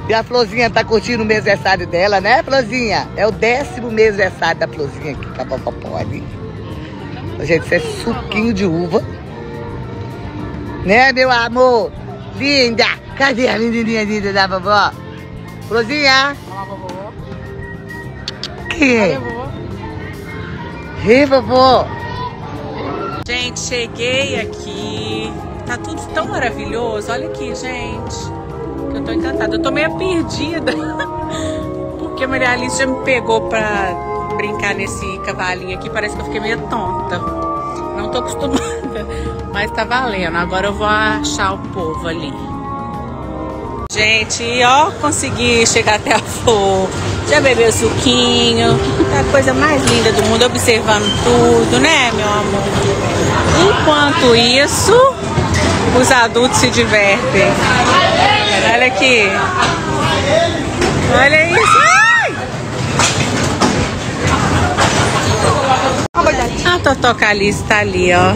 E a Florzinha tá curtindo o mêsversário dela, né, Florzinha? É o 10º mêsversário da Florzinha aqui com a Popopó ali. Gente, isso é suquinho de uva. Né, meu amor? Linda! Cadê a menininha linda da vovó? Florzinha? Olá, vovó. Quem é? Cadê a vovó? Ei, vovó! Gente, cheguei aqui. Tá tudo tão maravilhoso. Olha aqui, gente. Eu tô encantada. Eu tô meio perdida. Porque a Maria Alice já me pegou pra brincar nesse cavalinho aqui. Parece que eu fiquei meio tonta. Não tô acostumada. Mas tá valendo. Agora eu vou achar o povo ali. Gente, ó, consegui chegar até a flor. Já bebeu suquinho. É a coisa mais linda do mundo. Observando tudo, né, meu amor? Enquanto isso, os adultos se divertem. Olha aqui. Olha isso. Ai! A Totó Calice tá ali, ó.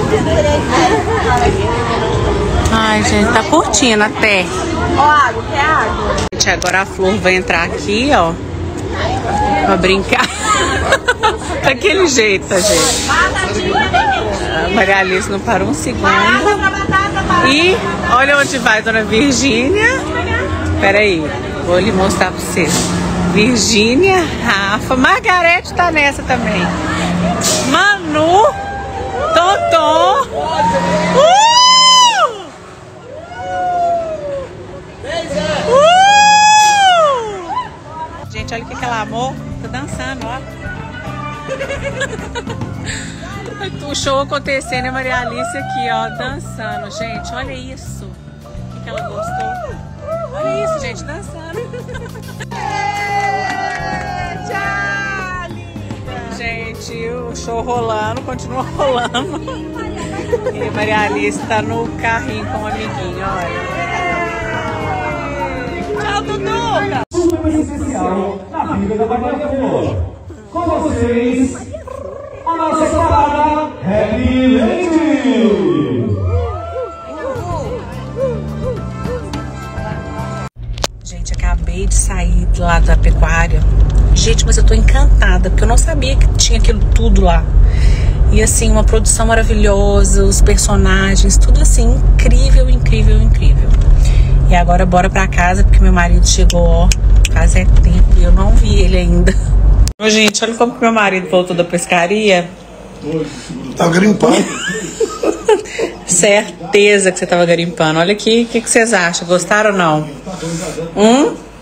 Ai, gente, tá curtindo até. Ó, água, quer água? Gente, agora a Flor vai entrar aqui, ó. Pra brincar. Daquele jeito, gente. A Maria Alice não parou um segundo. E olha onde vai, dona Virgínia. Pera aí, vou lhe mostrar pra vocês. Virgínia, Rafa, Margarete tá nessa também. Manu, Tonton. Gente, olha o que ela amou. Tá dançando, ó. O show acontecendo e a Maria Alice aqui, ó, dançando. Gente, olha isso. O que ela gostou. Olha isso, gente, dançando. Gente, o show rolando, continua rolando. E a Maria Alice tá no carrinho com o amiguinho, olha. Tchau, Duduca! Especial na vida da Maria Flor. Com vocês, a nossa escalada Happy Lady. Gente, acabei de sair do lado da pecuária. Gente, mas eu tô encantada, porque eu não sabia que tinha aquilo tudo lá. E assim, uma produção maravilhosa, os personagens, tudo assim, incrível, incrível, incrível. E agora bora pra casa, porque meu marido chegou, ó, faz tempo e eu não vi ele ainda. Ô, gente, olha como que meu marido voltou da pescaria. Tá garimpando. Certeza que você tava garimpando. Olha aqui, o que vocês acham? Gostaram ou não?